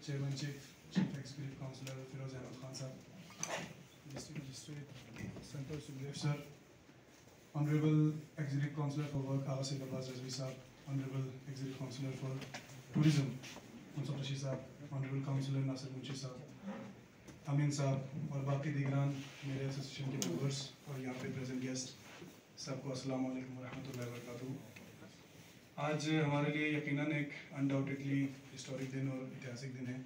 Chairman Chief Executive Councillor Firoz Ahmed Khan Sahab, District Magistrate Santosh Sukhdev Sir, Honorable Executive Councillor for Work Agha Sayyid Abbas Razvi Sahab, Honorable Executive Councillor for Tourism Munsaf Rashid Sahab, Honorable Councillor Nasir Munshi Sahab, Amin Sahab और बाकी दीगरान मेरे association के members और यहाँ पे present guest सबको अस्सलाम वालेकुम वरहमतुल्लाहि वबरकातुहू। आज हमारे लिए यकीनन एक अनडाउटेडली हिस्टोरिक दिन और ऐतिहासिक दिन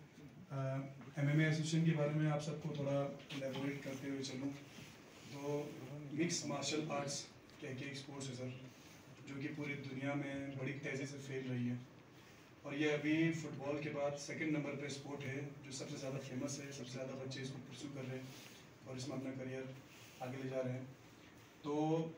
है। MMA एसोसिएशन के बारे में आप सबको थोड़ा एलेबोरेट करते हुए चलूँ तो मिक्स मार्शल आर्ट्स क्या एक स्पोर्ट्स है सर, जो कि पूरी दुनिया में बड़ी तेज़ी से फैल रही है और ये अभी फुटबॉल के बाद सेकंड नंबर पे स्पोर्ट है जो सबसे ज़्यादा फेमस है, सबसे ज़्यादा बच्चे इसको परस्यू कर रहे हैं और इसमें अपना करियर आगे ले जा रहे हैं। तो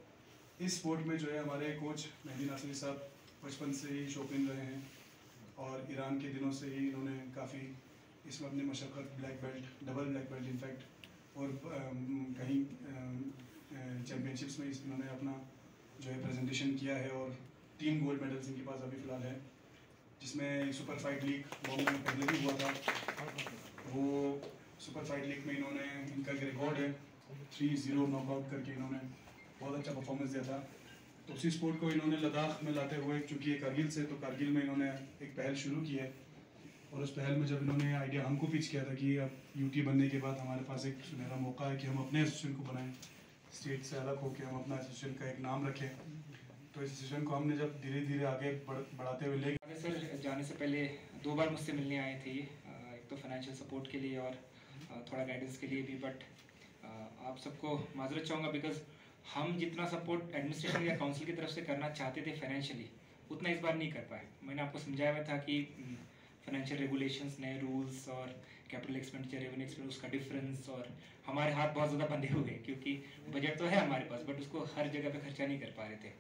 इस स्पोर्ट में जो है हमारे कोच मेहदी नासिरी साहब बचपन से ही शौकीन रहे हैं और ईरान के दिनों से ही इन्होंने काफ़ी इसमें अपनी मशक्क़त black belt, double black belt in fact और कहीं चैम्पियनशिप्स में इन्होंने अपना जो है प्रेजेंटेशन किया है और 3 गोल्ड मेडल्स इनके पास अभी फ़िलहाल है, जिसमें सुपर फाइट लीग बॉम्बे में पहले भी हुआ था। वो सुपर फाइट लीग में इन्होंने, इनका एक रिकॉर्ड है 3-0 नॉकआउट करके इन्होंने बहुत अच्छा परफॉर्मेंस दिया था। तो उसी स्पोर्ट को इन्होंने लद्दाख में लाते हुए, चूँकि ये कारगिल से, तो कारगिल में इन्होंने एक पहल शुरू की है और उस पहल में जब इन्होंने आइडिया हमको पिच किया था कि अब यूटी बनने के बाद हमारे पास एक सुनहरा मौका है कि हम अपने एसोसिएशन को बनाएं, स्टेट से अलग होकर हम अपना एसोसिएशन का एक नाम रखें। तो इस एसोसिएशन को हमने जब धीरे धीरे आगे बढ़ाते हुए ले गए। सर जाने से पहले 2 बार मुझसे मिलने आए थे, एक तो फाइनेंशियल सपोर्ट के लिए और थोड़ा गाइडेंस के लिए भी, बट आप सबको माजरत चाहूँगा बिकॉज हम जितना सपोर्ट एडमिनिस्ट्रेशन या काउंसिल की तरफ से करना चाहते थे फाइनेंशियली, उतना इस बार नहीं कर पाए। मैंने आपको समझाया हुआ था कि फाइनेंशियल रेगुलेशंस, नए रूल्स और कैपिटल एक्सपेंडिचर, रेवेन्यू एक्सपेंडिचर, उसका डिफरेंस, और हमारे हाथ बहुत ज़्यादा बंधे हुए क्योंकि बजट तो है हमारे पास बट उसको हर जगह पे खर्चा नहीं कर पा रहे थे।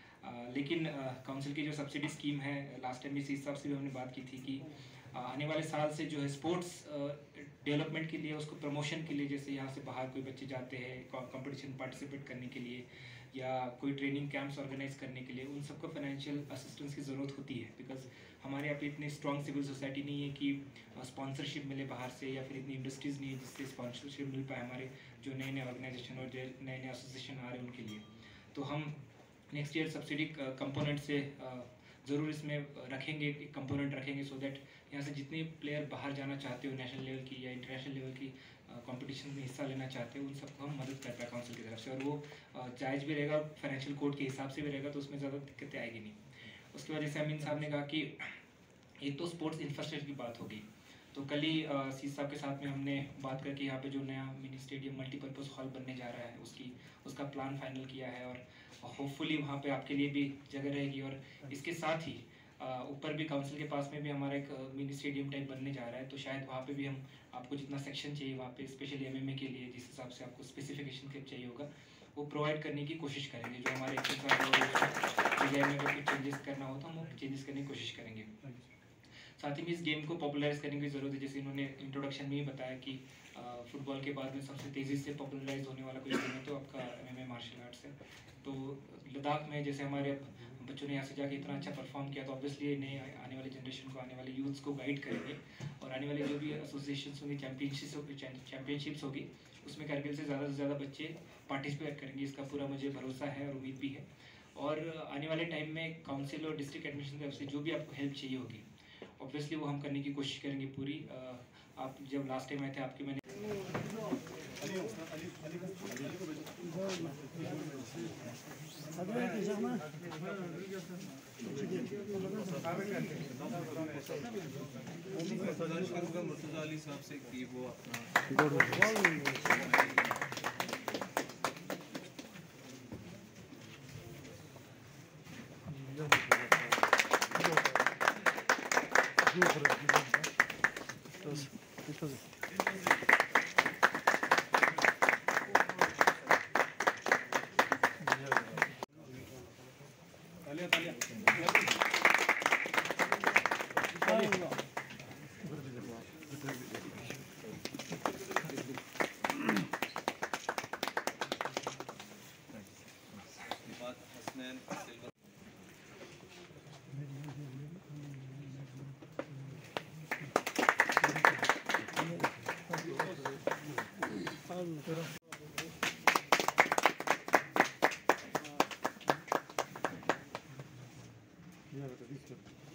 लेकिन काउंसिल की जो सब्सिडी स्कीम है, लास्ट टाइम भी इस हिसाब से भी हमने बात की थी कि आने वाले साल से जो है स्पोर्ट्स डेवलपमेंट के लिए, उसको प्रमोशन के लिए, जैसे यहाँ से बाहर कोई बच्चे जाते हैं कंपटीशन पार्टिसिपेट करने के लिए या कोई ट्रेनिंग कैंप्स ऑर्गेनाइज करने के लिए, उन सबको फाइनेंशियल असिस्टेंस की ज़रूरत होती है बिकॉज हमारे यहाँ पे इतनी स्ट्रॉन्ग सिविल सोसाइटी नहीं है कि स्पॉन्सरशिप मिले बाहर से, या फिर इतनी इंडस्ट्रीज़ नहीं है जिससे स्पॉन्सरशिप मिल पाए हमारे जो नए नए ऑर्गेनाइजेशन और नए नए एसोसिएशन आ रहे हैं उनके लिए। तो हम नेक्स्ट ईयर सब्सिडी कंपोनेंट से ज़रूर इसमें रखेंगे, एक कंपोनेंट रखेंगे सो दैट यहाँ से जितने प्लेयर बाहर जाना चाहते हो नेशनल लेवल की या इंटरनेशनल लेवल की कंपटीशन में हिस्सा लेना चाहते हो, उन सबको हम मदद कर पाए काउंसिल की तरफ से, और वो जायज़ भी रहेगा, फाइनेंशियल कोड के हिसाब से भी रहेगा, तो उसमें ज़्यादा दिक्कतें आएगी नहीं। उसके बाद जैसे अमीन साहब ने कहा कि एक तो स्पोर्ट्स इंफ्रास्ट्रक्चर की बात होगी, तो कल ही सी साहब के साथ में हमने बात करके यहाँ पे जो नया मिनी स्टेडियम मल्टीपर्पज़ हॉल बनने जा रहा है उसका प्लान फाइनल किया है और होपफुली वहाँ पे आपके लिए भी जगह रहेगी। और इसके साथ ही ऊपर भी काउंसिल के पास में भी हमारा एक मिनी स्टेडियम टाइप बनने जा रहा है, तो शायद वहाँ पे भी हम आपको जितना सेक्शन चाहिए वहाँ पे स्पेशली MMA के लिए, जिस हिसाब से आपको स्पेसिफिकेशन के चाहिए होगा, वो प्रोवाइड करने की कोशिश करेंगे। जो हमारे डिजाइन में अगर चेंजेस करना हो तो हम वो चेंजेस करने की कोशिश करेंगे। साथ ही में इस गेम को पॉपुलराइज करने की ज़रूरत है, जैसे इन्होंने इंट्रोडक्शन में ही बताया कि फुटबॉल के बाद में सबसे तेज़ी से पॉपुलराइज होने वाला कोई गेम है तो आपका MMA मार्शल आर्ट्स है। तो लद्दाख में जैसे हमारे बच्चों ने यहाँ से जाके इतना अच्छा परफॉर्म किया, तो ऑब्वियसली नए आने वाली जनरेशन को, आने वाले यूथ्स को गाइड करेंगे और आने वाली जो भी एसोसिएशन होंगी, चैम्पियनशिप्स होगी, उसमें कारगिल से ज़्यादा बच्चे पार्टिसिपेट करेंगे, इसका पूरा मुझे भरोसा है और उम्मीद भी है। और आने वाले टाइम में काउंसिल और डिस्ट्रिक्ट एडमिशन की तरफ से जो भी आपको हेल्प चाहिए होगी, ऑब्वियसली वो हम करने की कोशिश करेंगे पूरी। आप जब लास्ट टाइम आए थे आपके मैंने मुर्तज़ा अली साहब से कि वो अपना Yeah, but